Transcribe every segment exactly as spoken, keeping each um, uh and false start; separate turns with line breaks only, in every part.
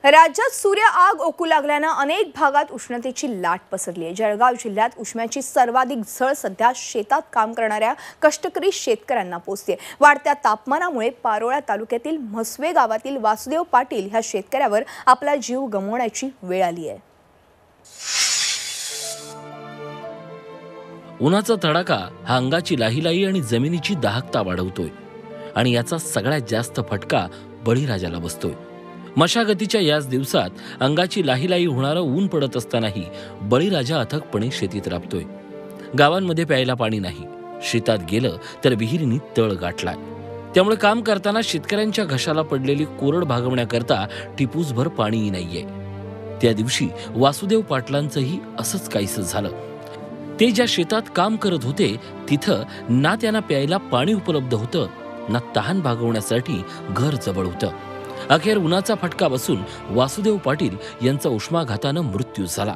राज्यात सूर्य आग ओकू लागल्याने अनेक भागात उष्णतेची लाट पसरली आहे। जळगाव जिल्ह्यात उष्म्याची सर्वाधिक झळ सध्या शेतात काम करणाऱ्या कष्टकरी शेतकऱ्यांना पोहोचते। वाढत्या तापमानामुळे पारोळा तालुक्यातील म्हसवे गावातील वासुदेव पाटील ह्या शेतकऱ्यावर आपला जीव गमवण्याची वेळ आली आहे।
उन्हाचा तडाखा हा अंगाची लाहीलाही आणि जमिनीची दाहकता वाढवतोय आणि याचा सगळ्यात जास्त फटका बळीराजाला बसतोय। मशागतीच्या याच दिवसात अंगाची लाहीलाही होणारं ऊन पडत असतानाही बळीराजा अथकपणे शेतीत राबतोय। गावांमध्ये प्यायला पाणी नाही, शेतात गेलं तर विहिरींनी तळ गाठलाय। त्यामुळे काम करताना शेतकऱ्यांच्या घशाला पडलेली कोरड भागवण्याकरता टिपूसभर पाणीही नाहीये। त्या दिवशी वासुदेव पाटलांचंही असंच काहीसं झालं। ते ज्या शेतात काम करत होते तिथं ना त्यांना प्यायला पाणी उपलब्ध होतं, ना तहान भागवण्यासाठी घर जवळ होतं। अखेर उन्हाचा फटका बसून वासुदेव पाटील यांचा उष्माघातानं मृत्यू झाला।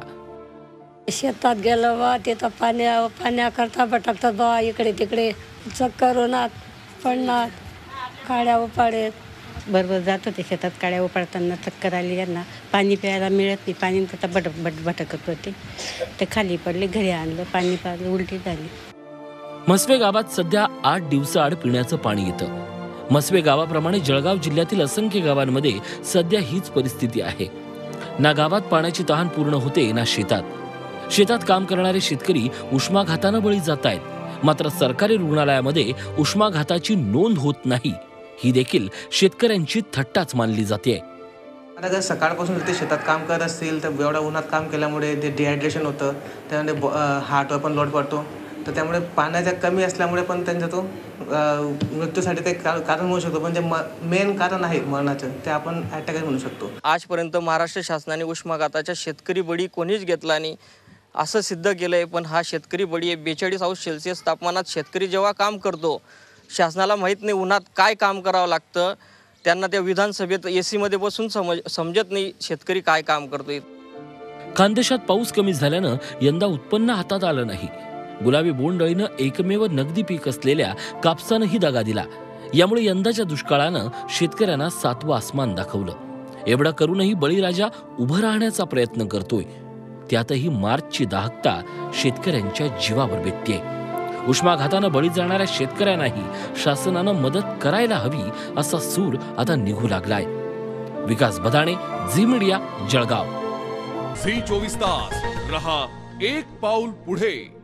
शेतात गेलं बा तिथं पाण्या पाण्याकरता भटकतात बा, इकडे तिकडे चक्कर उन्हात पडणार, काड्या उपाडेत
बरोबर जात होते शेतात। काड्या उपाडताना चक्कर आली, यांना पाणी प्यायला मिळत नाही, पाणी करता भट भट भटकत होते। ते खाली पडले, घरी आणलं, पाणी पाजलं, उलटी झाली।
म्हसवे गावात सध्या आठ दिवसाआड पिण्याचं पाणी येतं। म्हसवे गावाप्रमाणे जळगाव जिल्ह्यातील असंख्य गावांमध्ये सध्या हीच परिस्थिती आहे। ना गावात पाण्याची तहान पूर्ण होते, ना शेतात। शेतात काम करणारे शेतकरी उष्माघातानं बळी जात आहेत। मात्र सरकारी रुग्णालयामध्ये उष्माघाताची नोंद होत नाही, ही देखील शेतकऱ्यांची थट्टाच मानली जाते।
आता जर सकाळपासून ते शेतात काम करत असतील तर एवढ्या उन्हात काम केल्यामुळे ते डिहायड्रेशन होतं, त्यामुळे हार्टवर पण लोड पडतो। तर त्यामुळे पाण्याच्या कमी असल्यामुळे पण त्यांचा तो मृत्यूसाठी ते कारण म्हणू शकतो, पण जे मेन कारण आहे मरणाचं ते आपण अटॅक म्हणू शकतो।
आजपर्यंत महाराष्ट्र शासनाने उष्माघाताच्या शेतकरी बळी कोणीच घेतला नाही असं सिद्ध केलंय। पण हा शेतकरी बळी आहे। बेचाळीस अंश सेल्सिअस तापमानात शेतकरी जेव्हा काम करतो, शासनाला माहीत नाही उन्हात काय काम करावं लागतं, त्यांना त्या विधानसभेत एसी मध्ये बसून समज समजत नाही शेतकरी काय काम करतोय।
खानदेशात पाऊस कमी झाल्यानं यंदा उत्पन्न हातात आलं नाही। गुलाबी बोंडअळीनं एकमेव नगदी पीक असलेल्या कापसानंही दगा दिला। यामुळे यंदाच्या दुष्काळानं शेतकऱ्यांना सातवं आसमान दाखवलं। एवढं करूनही बळीराजा उभं राहण्याचा प्रयत्न करतोय। त्यातही मार्चची दाहकता शेतकऱ्यांच्या जीवावर बेततेय। उष्माघातानं बळी जाणाऱ्या शेतकऱ्यांनाही शासनानं मदत करायला हवी असा सूर आता निघू लागलाय। Vikas Badane, Zee media, Jalgaon.
Zee चोवीस तास रहा एक पाऊल पुढे।